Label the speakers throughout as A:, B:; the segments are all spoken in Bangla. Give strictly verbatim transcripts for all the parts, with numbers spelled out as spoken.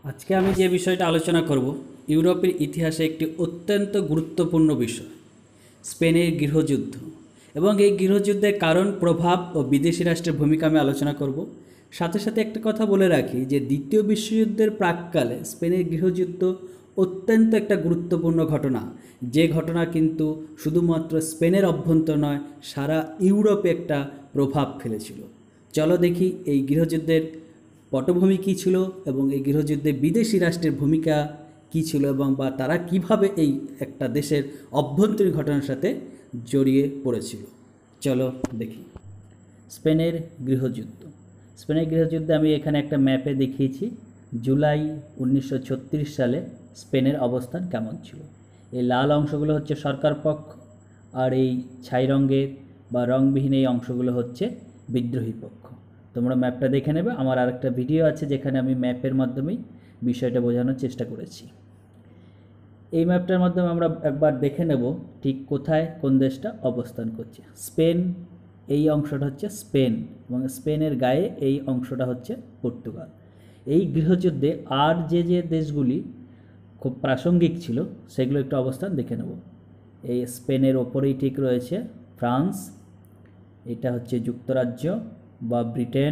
A: আজকে আমি যে বিষয়টা আলোচনা করব ইউরোপের ইতিহাসে একটি অত্যন্ত গুরুত্বপূর্ণ বিষয়, স্পেনের গৃহযুদ্ধ। এবং এই গৃহযুদ্ধের কারণ, প্রভাব ও বিদেশি রাষ্ট্রের ভূমিকা আমি আলোচনা করব। সাথে সাথে একটা কথা বলে রাখি যে দ্বিতীয় বিশ্বযুদ্ধের প্রাককালে স্পেনের গৃহযুদ্ধ অত্যন্ত একটা গুরুত্বপূর্ণ ঘটনা, যে ঘটনা কিন্তু শুধুমাত্র স্পেনের অভ্যন্তর নয়, সারা ইউরোপে একটা প্রভাব ফেলেছিল। চলো দেখি এই গৃহযুদ্ধের পটভূমি কী ছিল এবং এই গৃহযুদ্ধে বিদেশি রাষ্ট্রের ভূমিকা কী ছিল এবং বা তারা কিভাবে এই একটা দেশের অভ্যন্তরীণ ঘটনার সাথে জড়িয়ে পড়েছিল। চলো দেখি স্পেনের গৃহযুদ্ধ। স্পেনের গৃহযুদ্ধে আমি এখানে একটা ম্যাপে দেখিয়েছি জুলাই উনিশশো ছত্রিশ সালে স্পেনের অবস্থান কেমন ছিল। এই লাল অংশগুলো হচ্ছে সরকার পক্ষ, আর এই ছাই রঙের বা রংবিহীন এই অংশগুলো হচ্ছে বিদ্রোহী পক্ষ। তোমরা ম্যাপটা দেখে নেবে, আমার আরেকটা ভিডিও আছে যেখানে আমি ম্যাপের মাধ্যমেই বিষয়টা বোঝানোর চেষ্টা করেছি। এই ম্যাপটার মাধ্যমে আমরা একবার দেখে নেব ঠিক কোথায় কোন দেশটা অবস্থান করছে। স্পেন, এই অংশটা হচ্ছে স্পেন এবং স্পেনের গায়ে এই অংশটা হচ্ছে পর্তুগাল। এই গৃহযুদ্ধে আর যে যে দেশগুলি খুব প্রাসঙ্গিক ছিল সেগুলো একটু অবস্থান দেখে নেব। এই স্পেনের ওপরেই ঠিক রয়েছে ফ্রান্স, এটা হচ্ছে যুক্তরাজ্য বা ব্রিটেন,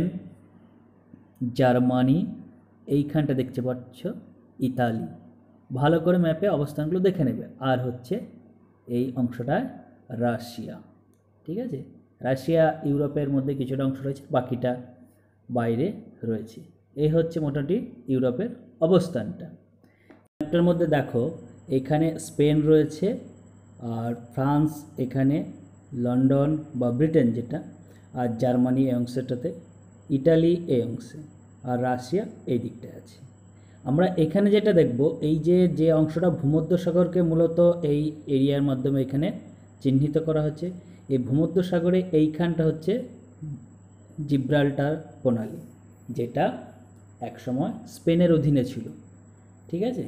A: জার্মানি, এইখানটা দেখতে পাচ্ছ ইতালি। ভালো করে ম্যাপে অবস্থানগুলো দেখে নেবে। আর হচ্ছে এই অংশটায় রাশিয়া। ঠিক আছে, রাশিয়া ইউরোপের মধ্যে কিছুটা অংশ রয়েছে, বাকিটা বাইরে রয়েছে। এই হচ্ছে মোটামুটি ইউরোপের অবস্থানটা। ম্যাপটার মধ্যে দেখো এখানে স্পেন রয়েছে, আর ফ্রান্স এখানে, লন্ডন বা ব্রিটেন যেটা, আর জার্মানি এই অংশটাতে, ইটালি এই অংশে, আর রাশিয়া এই দিকটায় আছে। আমরা এখানে যেটা দেখব, এই যে যে অংশটা ভূমধ্যসাগরকে মূলত এই এরিয়ার মাধ্যমে এখানে চিহ্নিত করা হচ্ছে, এই ভূমধ্যসাগরে এইখানটা হচ্ছে জিব্রাল্টার প্রণালী, যেটা একসময় স্পেনের অধীনে ছিল। ঠিক আছে,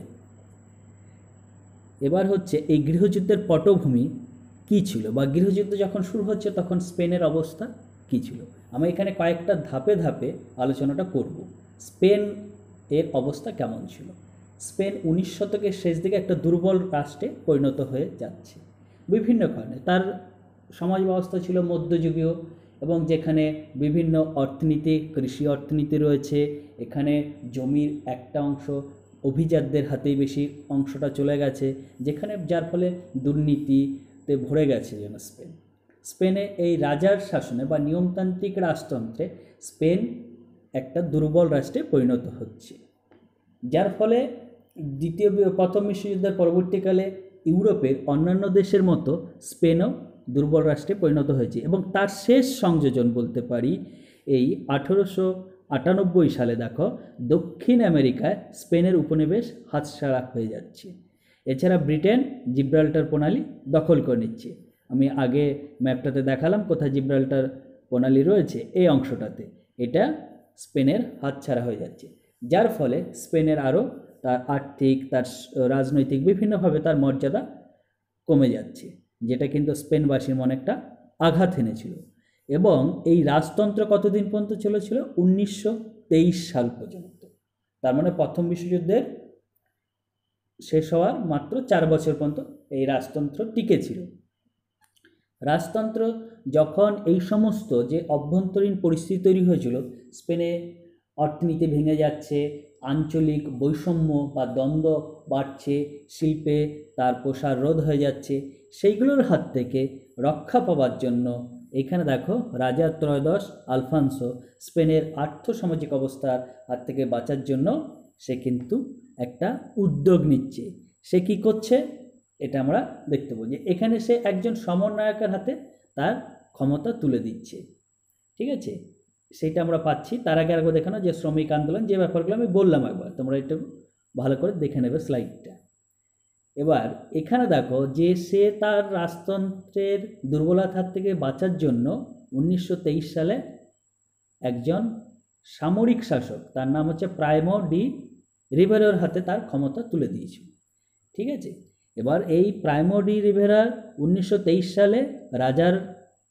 A: এবার হচ্ছে এই গৃহযুদ্ধের পটভূমি কী ছিল বা গৃহযুদ্ধ যখন শুরু হচ্ছে তখন স্পেনের অবস্থা কী ছিল। আমি এখানে কয়েকটা ধাপে ধাপে আলোচনাটা করব। স্পেন এর অবস্থা কেমন ছিল। স্পেন উনিশ শতকের শেষ দিকে একটা দুর্বল রাষ্ট্রে পরিণত হয়ে যাচ্ছে বিভিন্ন কারণে। তার সমাজ ব্যবস্থা ছিল মধ্যযুগীয় এবং যেখানে বিভিন্ন অর্থনীতি, কৃষি অর্থনীতি রয়েছে। এখানে জমির একটা অংশ অভিজাতদের হাতেই বেশি অংশটা চলে গেছে, যেখানে যার ফলে দুর্নীতিতে ভরে গেছে যেন স্পেন। স্পেনে এই রাজার শাসনে বা নিয়মতান্ত্রিক রাজতন্ত্রে স্পেন একটা দুর্বল রাষ্ট্রে পরিণত হচ্ছে, যার ফলে দ্বিতীয় প্রথম বিশ্বযুদ্ধের পরবর্তীকালে ইউরোপের অন্যান্য দেশের মতো স্পেনও দুর্বল রাষ্ট্রে পরিণত হয়েছে। এবং তার শেষ সংযোজন বলতে পারি এই আঠেরোশো আটানব্বই সালে দেখো দক্ষিণ আমেরিকায় স্পেনের উপনিবেশ হাতছাড়া হয়ে যাচ্ছে। এছাড়া ব্রিটেন জিব্রাল্টার প্রণালী দখল করে নিচ্ছে। আমি আগে ম্যাপটাতে দেখালাম কোথায় জিব্রাল্টার প্রণালী রয়েছে, এই অংশটাতে এটা স্পেনের হাতছাড়া হয়ে যাচ্ছে, যার ফলে স্পেনের আরও তার আর্থিক, তার রাজনৈতিক বিভিন্নভাবে তার মর্যাদা কমে যাচ্ছে, যেটা কিন্তু স্পেনবাসীর মনে একটা আঘাত এনেছিল। এবং এই রাজতন্ত্র কতদিন পর্যন্ত চলেছিল? উনিশশো তেইশ সাল পর্যন্ত। তার মানে প্রথম বিশ্বযুদ্ধের শেষ হওয়ার মাত্র চার বছর পর্যন্ত এই রাজতন্ত্র টিকে ছিল। রাজতন্ত্র যখন এই সমস্ত যে অভ্যন্তরীণ পরিস্থিতি তৈরি হয়েছিল, স্পেনে অর্থনীতি ভেঙে যাচ্ছে, আঞ্চলিক বৈষম্য বা দ্বন্দ্ব বাড়ছে, শিল্পে তার প্রসার রোধ হয়ে যাচ্ছে, সেইগুলোর হাত থেকে রক্ষা পাওয়ার জন্য এখানে দেখো রাজা ত্রয়োদশ আলফানসো স্পেনের আর্থসামাজিক অবস্থার হাত থেকে বাঁচার জন্য সে কিন্তু একটা উদ্যোগ নিচ্ছে। সে কি করছে এটা আমরা দেখতে পাবো যে এখানে সে একজন সমন্বয়কের হাতে তার ক্ষমতা তুলে দিচ্ছে। ঠিক আছে, সেটা আমরা পাচ্ছি। তার আগে একবার দেখানো যে শ্রমিক আন্দোলন, যে ব্যাপারগুলো আমি বললাম একবার, তোমরা একটু ভালো করে দেখে নেবে স্লাইডটা। এবার এখানে দেখো যে সে তার রাজতন্ত্রের দুর্বলতার হাত থেকে বাঁচার জন্য উনিশশো তেইশ সালে একজন সামরিক শাসক, তার নাম হচ্ছে প্রাইমো ডি রিভেরার হাতে তার ক্ষমতা তুলে দিয়েছিল। ঠিক আছে, এবার এই প্রাইমো ডি রিভেরা উনিশশো তেইশ সালে রাজার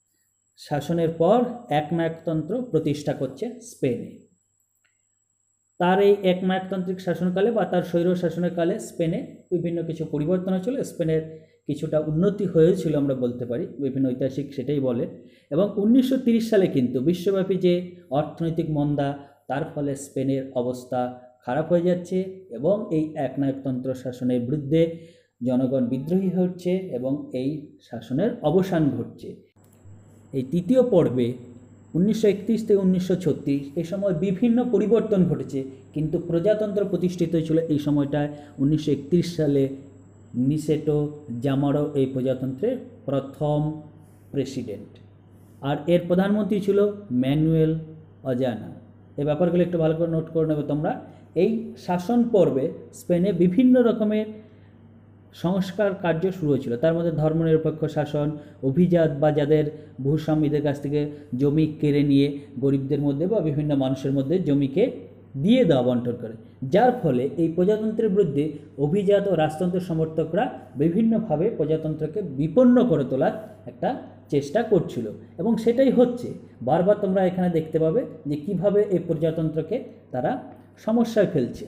A: শাসনের পর একনায়কতন্ত্র প্রতিষ্ঠা করছে স্পেনে। তার এই একনায়কতান্ত্রিক শাসনকালে বা তার স্বৈর শাসনের কালে স্পেনে বিভিন্ন কিছু পরিবর্তন হয়েছিল, স্পেনের কিছুটা উন্নতি হয়েছিল আমরা বলতে পারি, বিভিন্ন ঐতিহাসিক সেটাই বলে। এবং উনিশশো তিরিশ সালে কিন্তু বিশ্বব্যাপী যে অর্থনৈতিক মন্দা, তার ফলে স্পেনের অবস্থা খারাপ হয়ে যাচ্ছে এবং এই একনায়কতন্ত্র শাসনের বিরুদ্ধে জনগণ বিদ্রোহী হচ্ছে এবং এই শাসনের অবসান ঘটছে। এই তৃতীয় পর্বে উনিশশো একত্রিশ থেকে উনিশশো ছত্রিশ এই সময় বিভিন্ন পরিবর্তন ঘটেছে, কিন্তু প্রজাতন্ত্র প্রতিষ্ঠিত হয়েছিল এই সময়টায় উনিশশো একত্রিশ সালে। নিসেটো জামারো এই প্রজাতন্ত্রের প্রথম প্রেসিডেন্ট, আর এর প্রধানমন্ত্রী ছিল ম্যানুয়েল অজানা। এই ব্যাপারগুলো একটু ভালো করে নোট করে নেবে তোমরা। এই শাসন পর্বে স্পেনে বিভিন্ন রকমের সংস্কার কার্য শুরু হয়েছিল, তার মধ্যে ধর্মনিরপেক্ষ শাসন, অভিজাত বা যাদের ভূস্বামীদের কাছ থেকে জমি কেড়ে নিয়ে গরিবদের মধ্যে বা বিভিন্ন মানুষের মধ্যে জমিকে দিয়ে দেওয়া বন্টন করে, যার ফলে এই প্রজাতন্ত্রের বিরুদ্ধে অভিজাত ও রাজতন্ত্রের সমর্থকরা বিভিন্নভাবে প্রজাতন্ত্রকে বিপন্ন করে তোলার একটা চেষ্টা করছিল এবং সেটাই হচ্ছে। বারবার তোমরা এখানে দেখতে পাবে যে কিভাবে এই প্রজাতন্ত্রকে তারা সমস্যায় ফেলছে।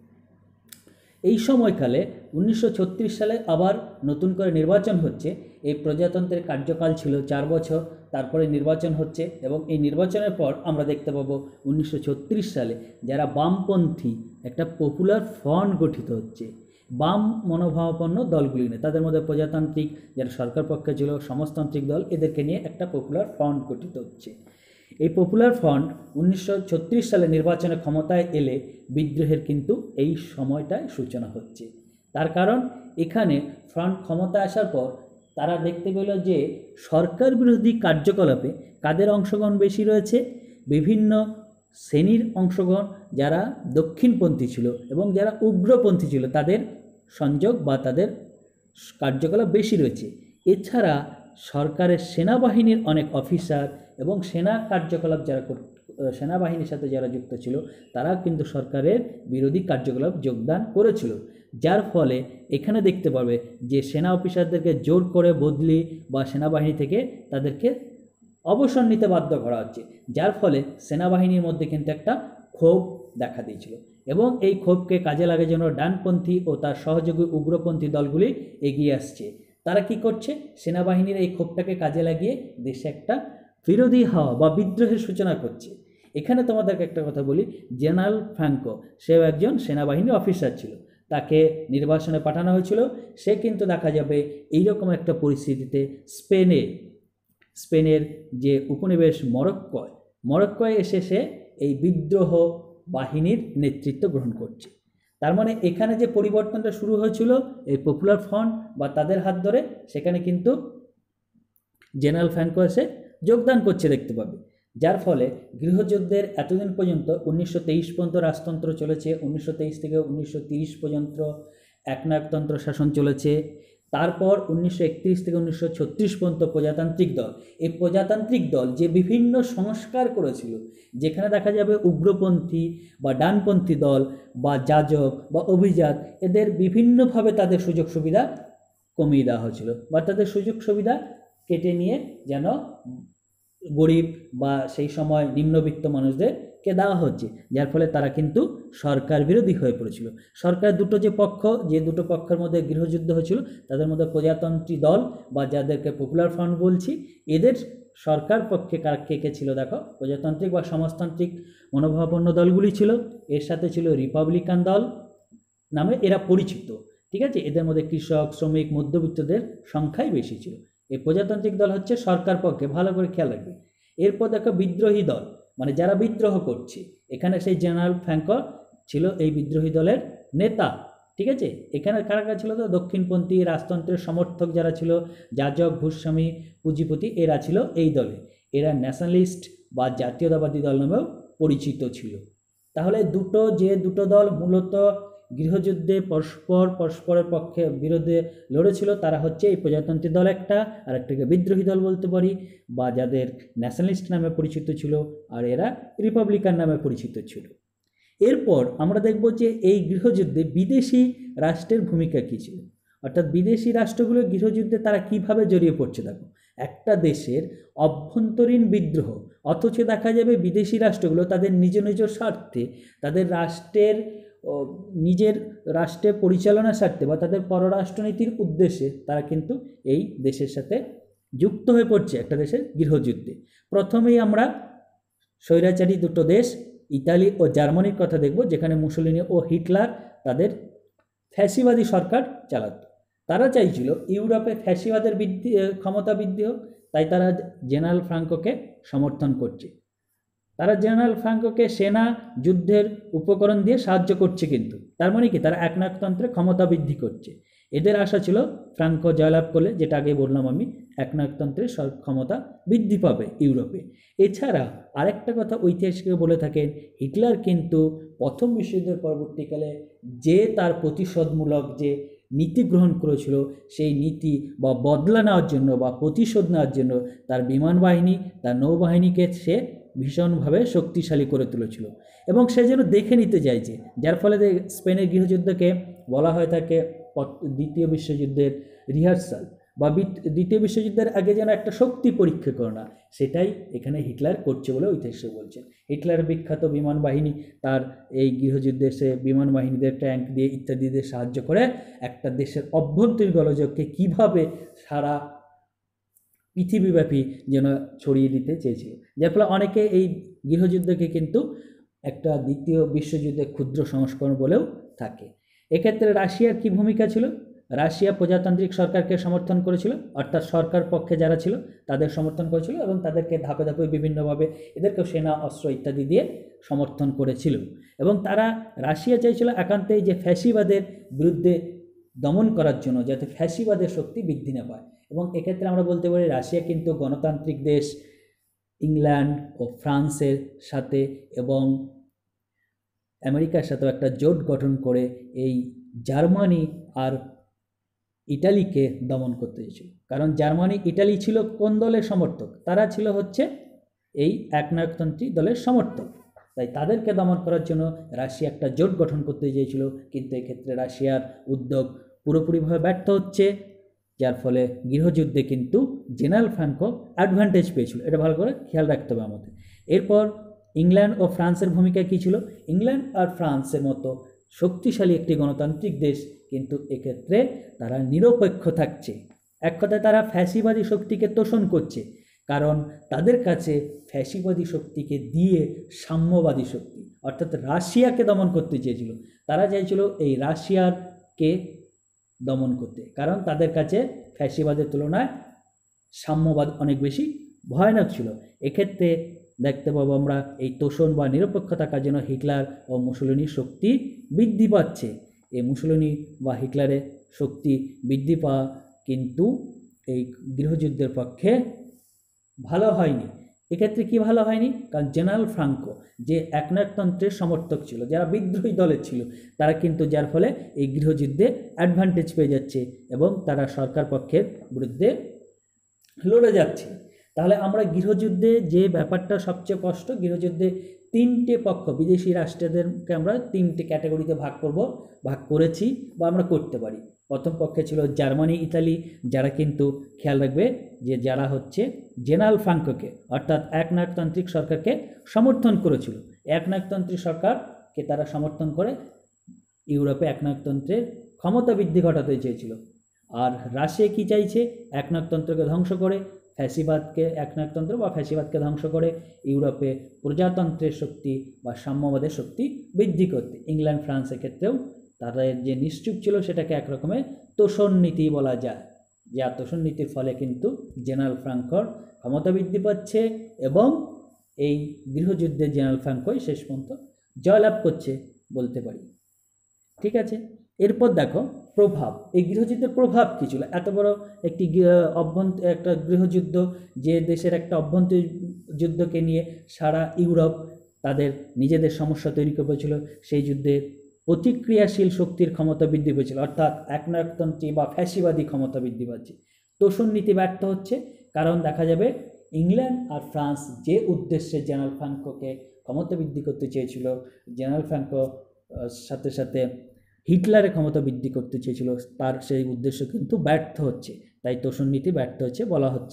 A: এই সময়কালে উনিশশো ছত্রিশ সালে আবার নতুন করে নির্বাচন হচ্ছে। এই প্রজাতন্ত্রের কার্যকাল ছিল চার বছর, তারপরে নির্বাচন হচ্ছে এবং এই নির্বাচনের পর আমরা দেখতে পাবো উনিশশো ছত্রিশ সালে যারা বামপন্থী একটা পপুলার ফ্রন্ট গঠিত হচ্ছে বাম মনোভাবাপন্ন দলগুলি নিয়ে, তাদের মধ্যে প্রজাতান্ত্রিক যারা সরকার পক্ষে ছিল, সমাজতান্ত্রিক দল, এদেরকে নিয়ে একটা পপুলার ফ্রন্ট গঠিত হচ্ছে। এই পপুলার ফ্রন্ট উনিশশো ছত্রিশ সালে নির্বাচনে ক্ষমতায় এলে বিদ্রোহের কিন্তু এই সময়টায় সূচনা হচ্ছে। তার কারণ এখানে ফ্রন্ট ক্ষমতায় আসার পর তারা দেখতে পেল যে সরকার বিরোধী কার্যকলাপে কাদের অংশগ্রহণ বেশি রয়েছে, বিভিন্ন শ্রেণীর অংশগ্রহণ, যারা দক্ষিণপন্থী ছিল এবং যারা উগ্রপন্থী ছিল তাদের সংযোগ বা তাদের কার্যকলাপ বেশি রয়েছে। এছাড়া সরকারের সেনাবাহিনীর অনেক অফিসার এবং সেনা কার্যকলাপ যারা সেনাবাহিনীর সাথে যারা যুক্ত ছিল তারা কিন্তু সরকারের বিরোধী কার্যকলাপ যোগদান করেছিল, যার ফলে এখানে দেখতে পাবে যে সেনা অফিসারদেরকে জোর করে বদলি বা সেনাবাহিনী থেকে তাদেরকে অবসর নিতে বাধ্য করা হচ্ছে, যার ফলে সেনাবাহিনীর মধ্যে কিন্তু একটা ক্ষোভ দেখা দিয়েছিল এবং এই ক্ষোভকে কাজে লাগে যেন ডানপন্থী ও তার সহযোগী উগ্রপন্থী দলগুলি এগিয়ে আসছে। তারা কি করছে, সেনাবাহিনীর এই ক্ষোভটাকে কাজে লাগিয়ে দেশে একটা বিরোধী হাওয়া বা বিদ্রোহের সূচনা করছে। এখানে তোমাদেরকে একটা কথা বলি, জেনারেল ফ্রাঙ্কো সেও একজন সেনাবাহিনীর অফিসার ছিল, তাকে নির্বাসনে পাঠানো হয়েছিল। সে কিন্তু দেখা যাবে এইরকম একটা পরিস্থিতিতে স্পেনে স্পেনের যে উপনিবেশ মরক্কোয় মরক্কোয় এসে সে এই বিদ্রোহ বাহিনীর নেতৃত্ব গ্রহণ করছে। তার মানে এখানে যে পরিবর্তনটা শুরু হয়েছিল এই পপুলার ফ্রন্ট বা তাদের হাত ধরে, সেখানে কিন্তু জেনারেল ফ্রাঙ্কো এসে যোগদান করছে দেখতে পাবে, যার ফলে গৃহযুদ্ধের এতদিন পর্যন্ত উনিশশো তেইশ পর্যন্ত রাজতন্ত্র চলেছে, উনিশশো তেইশ থেকে উনিশশো তিরিশ পর্যন্ত একনায়কতন্ত্র শাসন চলেছে। তারপর উনিশশো একত্রিশ থেকে উনিশশো ছত্রিশ পর্যন্ত প্রজাতান্ত্রিক দল। এই প্রজাতান্ত্রিক দল যে বিভিন্ন সংস্কার করেছিল, যেখানে দেখা যাবে উগ্রপন্থী বা ডানপন্থী দল বা যাজক বা অভিজাত, এদের বিভিন্নভাবে তাদের সুযোগ সুবিধা কমিয়ে দেওয়া হয়েছিল বা তাদের সুযোগ সুবিধা কেটে নিয়ে যেন গরিব বা সেই সময় নিম্নবিত্ত মানুষদেরকে দেওয়া হচ্ছে, যার ফলে তারা কিন্তু সরকার বিরোধী হয়ে পড়েছিল। সরকারের দুটো যে পক্ষ, যে দুটো পক্ষের মধ্যে গৃহযুদ্ধ হয়েছিল, তাদের মধ্যে প্রজাতন্ত্রী দল বা যাদেরকে পপুলার ফ্রন্ট বলছি, এদের সরকার পক্ষে কারা কে কে ছিল দেখো, প্রজাতান্ত্রিক বা সমাজতান্ত্রিক মনোভাবাপন্ন দলগুলি ছিল, এর সাথে ছিল রিপাবলিকান দল নামে এরা পরিচিত, ঠিক আছে। এদের মধ্যে কৃষক, শ্রমিক, মধ্যবিত্তদের সংখ্যাই বেশি ছিল। এই প্রজাতান্ত্রিক দল হচ্ছে সরকার পক্ষে, ভালো করে খেয়াল রাখবে। এরপর দেখো বিদ্রোহী দল, মানে যারা বিদ্রোহ করছে, এখানে সেই জেনারেল ফ্রাঙ্কো ছিল এই বিদ্রোহী দলের নেতা, ঠিক আছে। এখানে কারা কারা ছিল তো, দক্ষিণপন্থী রাজতন্ত্রের সমর্থক যারা ছিল, যাজক, ভূস্বামী, পুঁজিপতি, এরা ছিল এই দলে। এরা ন্যাশনালিস্ট বা জাতীয়তাবাদী দল নামেও পরিচিত ছিল। তাহলে দুটো যে দুটো দল মূলত গৃহযুদ্ধে পরস্পর পরস্পরের পক্ষে বিরোধে লড়েছিল, তারা হচ্ছে এই প্রজাতন্ত্রী দল একটা, আর একটাকে বিদ্রোহী দল বলতে পারি, বা যাদের ন্যাশনালিস্ট নামে পরিচিত ছিল, আর এরা রিপাবলিকান নামে পরিচিত ছিল। এরপর আমরা দেখব যে এই গৃহযুদ্ধে বিদেশি রাষ্ট্রের ভূমিকা কী ছিল, অর্থাৎ বিদেশি রাষ্ট্রগুলো গৃহযুদ্ধে তারা কিভাবে জড়িয়ে পড়ছে। দেখো, একটা দেশের অভ্যন্তরীণ বিদ্রোহ অথচ দেখা যাবে বিদেশি রাষ্ট্রগুলো তাদের নিজ নিজ স্বার্থে, তাদের রাষ্ট্রের নিজের রাষ্ট্রের পরিচালনার স্বার্থে বা তাদের পররাষ্ট্রনীতির উদ্দেশ্যে তারা কিন্তু এই দেশের সাথে যুক্ত হয়ে পড়ছে একটা দেশের গৃহযুদ্ধে। প্রথমেই আমরা স্বৈরাচারী দুটো দেশ ইতালি ও জার্মানির কথা দেখব, যেখানে মুসোলিনি ও হিটলার তাদের ফ্যাসিবাদী সরকার চালাত। তারা চাইছিল ইউরোপে ফ্যাসিবাদের বৃদ্ধি ক্ষমতা বৃদ্ধি হোক, তাই তারা জেনারেল ফ্রাঙ্কোকে সমর্থন করছে। তারা জেনারেল ফ্রাঙ্কোকে সেনা যুদ্ধের উপকরণ দিয়ে সাহায্য করছে, কিন্তু তার মানে কি তারা একনায়কতন্ত্রে ক্ষমতা বৃদ্ধি করছে। এদের আশা ছিল ফ্রাঙ্কো জয়লাভ করলে, যেটা আগে বললাম আমি, একনায়কতন্ত্রের ক্ষমতা বৃদ্ধি পাবে ইউরোপে। এছাড়া আরেকটা কথা ঐতিহাসিকরা বলে থাকেন, হিটলার কিন্তু প্রথম বিশ্বযুদ্ধের পরবর্তীকালে যে তার প্রতিশোধমূলক যে নীতি গ্রহণ করেছিল, সেই নীতি বা বদলা নেওয়ার জন্য বা প্রতিশোধ নেওয়ার জন্য তার বিমান বাহিনী, তার নৌবাহিনীকে সে ভীষণভাবে শক্তিশালী করে তুলেছিল এবং সে যেন দেখে নিতে চাইছে, যার ফলে স্পেনের গৃহযুদ্ধকে বলা হয়ে থাকে দ্বিতীয় বিশ্বযুদ্ধের রিহার্সাল বা দ্বিতীয় বিশ্বযুদ্ধের আগে যেন একটা শক্তি পরীক্ষা করে না, সেটাই এখানে হিটলার করছে বলে ঐতিহাসিক বলছেন। হিটলারের বিখ্যাত বিমান বাহিনী তার এই গৃহযুদ্ধে সে বিমান বাহিনীদের ট্যাঙ্ক দিয়ে ইত্যাদিদের সাহায্য করে একটা দেশের অভ্যন্তরীণ গোলযোগকে কীভাবে সারা পৃথিবীব্যাপী যেন ছড়িয়ে দিতে চেয়েছিল, যার ফলে অনেকে এই গৃহযুদ্ধকে কিন্তু একটা দ্বিতীয় বিশ্বযুদ্ধের ক্ষুদ্র সংস্করণ বলেও থাকে। এক্ষেত্রে রাশিয়ার কি ভূমিকা ছিল? রাশিয়া প্রজাতান্ত্রিক সরকারকে সমর্থন করেছিল, অর্থাৎ সরকার পক্ষে যারা ছিল তাদের সমর্থন করেছিল এবং তাদেরকে ধাপে ধাপে বিভিন্নভাবে এদেরকেও সেনা অস্ত্র ইত্যাদি দিয়ে সমর্থন করেছিল। এবং তারা রাশিয়া চাইছিল একান্তেই যে ফ্যাসিবাদের বিরুদ্ধে দমন করার জন্য, যাতে ফ্যাসিবাদের শক্তি বৃদ্ধি না পায়। এবং এক্ষেত্রে আমরা বলতে পারি রাশিয়া কিন্তু গণতান্ত্রিক দেশ ইংল্যান্ড ও ফ্রান্সের সাথে এবং আমেরিকার সাথেও একটা জোট গঠন করে এই জার্মানি আর ইটালিকে দমন করতে চেয়েছিল। কারণ জার্মানি ইটালি ছিল কোন দলের সমর্থক? তারা ছিল হচ্ছে এই একনায়কতন্ত্রী দলের সমর্থক, তাই তাদেরকে দমন করার জন্য রাশিয়া একটা জোট গঠন করতে চেয়েছিল, কিন্তু এক্ষেত্রে রাশিয়ার উদ্যোগ পুরোপুরিভাবে ব্যর্থ হচ্ছে, যার ফলে গৃহযুদ্ধে কিন্তু জেনারেল ফ্রাঙ্কো অ্যাডভান্টেজ পেয়েছিল। এটা ভালো করে খেয়াল রাখতে হবে আমাদের। এরপর ইংল্যান্ড ও ফ্রান্সের ভূমিকা কী ছিল? ইংল্যান্ড আর ফ্রান্সের মতো শক্তিশালী একটি গণতান্ত্রিক দেশ, কিন্তু এক্ষেত্রে তারা নিরপেক্ষ থাকছে। এক কথায় তারা ফ্যাসিবাদী শক্তিকে তোষণ করছে, কারণ তাদের কাছে ফ্যাসিবাদী শক্তিকে দিয়ে সাম্যবাদী শক্তি অর্থাৎ রাশিয়াকে দমন করতে চেয়েছিল। তারা চাইছিল এই রাশিয়াকে দমন করতে, কারণ তাদের কাছে ফ্যাসিবাদের তুলনায় সাম্যবাদ অনেক বেশি ভয়ানক ছিল। এক্ষেত্রে দেখতে পাবো আমরা এই তোষণ বা নিরপেক্ষ থাকার জন্য হিটলার ও মুসোলিনির শক্তি বৃদ্ধি পাচ্ছে। এই মুসোলিনি বা হিটলারের শক্তি বৃদ্ধি পাওয়া কিন্তু এই গৃহযুদ্ধের পক্ষে ভালো হয়নি। এক্ষেত্রে কি ভালো হয়নি? কারণ জেনারেল ফ্রাঙ্কো যে একনায়কতন্ত্রের সমর্থক ছিল, যারা বিদ্রোহী দলের ছিল, তারা কিন্তু যার ফলে এই গৃহযুদ্ধে অ্যাডভান্টেজ পেয়ে যাচ্ছে এবং তারা সরকার পক্ষের বিরুদ্ধে লড়ে যাচ্ছে। তাহলে আমরা গৃহযুদ্ধে যে ব্যাপারটা সবচেয়ে কষ্ট, গৃহযুদ্ধে তিনটে পক্ষ বিদেশি রাষ্ট্রদেরকে আমরা তিনটে ক্যাটাগরিতে ভাগ করব, ভাগ করেছি বা আমরা করতে পারি। প্রথম পক্ষে ছিল জার্মানি ইতালি, যারা কিন্তু খেয়াল রাখবে যে যারা হচ্ছে জেনারেল ফ্রাঙ্কোকে অর্থাৎ একনায়কতান্ত্রিক সরকারকে সমর্থন করেছিল। একনায়কতান্ত্রিক সরকারকে তারা সমর্থন করে ইউরোপে একনায়কতন্ত্রের ক্ষমতা বৃদ্ধি ঘটাতে চেয়েছিল। আর রাশিয়া কি চাইছে? একনায়কতন্ত্রকে ধ্বংস করে ফ্যাসিবাদকে একনায়কতন্ত্র বা ফ্যাসিবাদকে ধ্বংস করে ইউরোপে প্রজাতন্ত্রের শক্তি বা সাম্যবাদের শক্তি বৃদ্ধি করতে। ইংল্যান্ড ফ্রান্সের ক্ষেত্রেও তাদের যে নিশ্চুপ ছিল সেটাকে একরকমের তোষণ নীতি বলা যায়, যা তোষণ নীতির ফলে কিন্তু জেনারেল ফ্রাঙ্কোর ক্ষমতা বৃদ্ধি পাচ্ছে এবং এই গৃহযুদ্ধে জেনারেল ফ্রাঙ্কোই শেষ পর্যন্ত জয়লাভ করছে বলতে পারি। ঠিক আছে, এরপর দেখো প্রভাব, এই গৃহযুদ্ধের প্রভাব কী ছিল? এত বড় একটি অভ্যন্তর একটা গৃহযুদ্ধ, যে দেশের একটা অভ্যন্তরীণ যুদ্ধকে নিয়ে সারা ইউরোপ তাদের নিজেদের সমস্যা তৈরি করেছিল, সেই যুদ্ধে প্রতিক্রিয়াশীল শক্তির ক্ষমতা বৃদ্ধি পেয়েছিল, অর্থাৎ একনায়কতন্ত্রী বা ফ্যাসিবাদী ক্ষমতা বৃদ্ধি পাচ্ছে। তোষণ নীতি ব্যর্থ হচ্ছে, কারণ দেখা যাবে ইংল্যান্ড আর ফ্রান্স যে উদ্দেশ্যে জেনারেল ফ্রাঙ্কোকে ক্ষমতা বৃদ্ধি করতে চেয়েছিল, জেনারেল ফ্রাঙ্কো সাথে সাথে হিটলারের ক্ষমতা বৃদ্ধি করতে চেয়েছিল, তার সেই উদ্দেশ্য কিন্তু ব্যর্থ হচ্ছে, তাই তোষণ নীতি ব্যর্থ হচ্ছে বলা হচ্ছে।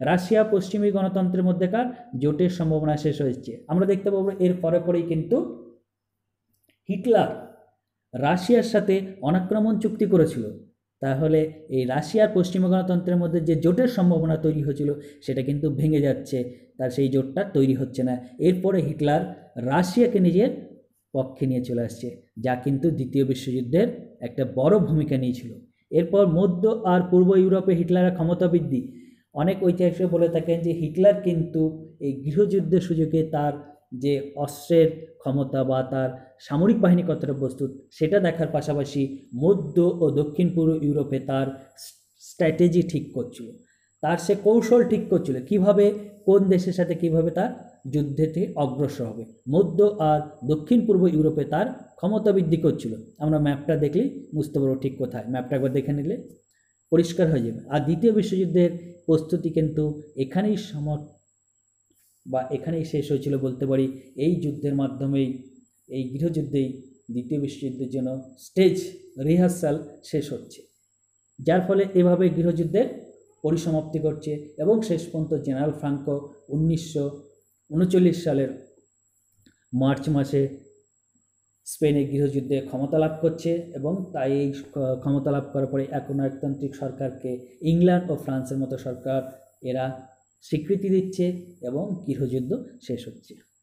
A: রাশিয়া পশ্চিমী গণতন্ত্রের মধ্যেকার জোটের সম্ভাবনা শেষ হয়েছে। আমরা দেখতে পাবো এর পরে পরেই কিন্তু হিটলার রাশিয়ার সাথে অনাক্রমণ চুক্তি করেছিল। তাহলে এই রাশিয়ার পশ্চিমা গণতন্ত্রের মধ্যে যে জোটের সম্ভাবনা তৈরি হয়েছিল সেটা কিন্তু ভেঙে যাচ্ছে, তার সেই জোটটা তৈরি হচ্ছে না। এরপরে হিটলার রাশিয়াকে নিজের পক্ষে নিয়ে চলে আসছে, যা কিন্তু দ্বিতীয় বিশ্বযুদ্ধের একটা বড় ভূমিকা নিয়েছিল। এরপর মধ্য আর পূর্ব ইউরোপে হিটলারের ক্ষমতা বৃদ্ধি। অনেক ঐতিহাসিক বলে থাকেন যে হিটলার কিন্তু এই গৃহযুদ্ধের সুযোগে তার যে অস্ত্রের ক্ষমতা বা তার সামরিক বাহিনী কতটা প্রস্তুত সেটা দেখার পাশাপাশি মধ্য ও দক্ষিণ পূর্ব ইউরোপে তার স্ট্র্যাটেজি ঠিক করছিল, তার সে কৌশল ঠিক করছিল কিভাবে কোন দেশের সাথে কিভাবে তার যুদ্ধেতে অগ্রসর হবে। মধ্য আর দক্ষিণ পূর্ব ইউরোপে তার ক্ষমতা বৃদ্ধি করছিল। আমরা ম্যাপটা দেখলেই বুঝতে পারবো ঠিক কোথায়, ম্যাপটা একবার দেখে নিলে পরিষ্কার হয়ে যাবে। আর দ্বিতীয় বিশ্বযুদ্ধের প্রস্তুতি কিন্তু এখানেই সমাপ বা এখানেই শেষ হয়েছিল বলতে পারি। এই যুদ্ধের মাধ্যমেই, এই গৃহযুদ্ধেই দ্বিতীয় বিশ্বযুদ্ধের জন্য স্টেজ রিহার্সাল শেষ হচ্ছে, যার ফলে এভাবে গৃহযুদ্ধের পরিসমাপ্তি করছে এবং শেষ পর্যন্ত জেনারেল ফ্রাঙ্কো উনিশশো উনচল্লিশ সালের মার্চ মাসে স্পেনের গৃহযুদ্ধে ক্ষমতা লাভ করছে এবং তাই এই ক্ষমতা লাভ করার পরে এখন একতান্ত্রিক সরকারকে ইংল্যান্ড ও ফ্রান্সের মতো সরকার এরা স্বীকৃতি দিচ্ছে এবং গৃহযুদ্ধ শেষ হচ্ছে।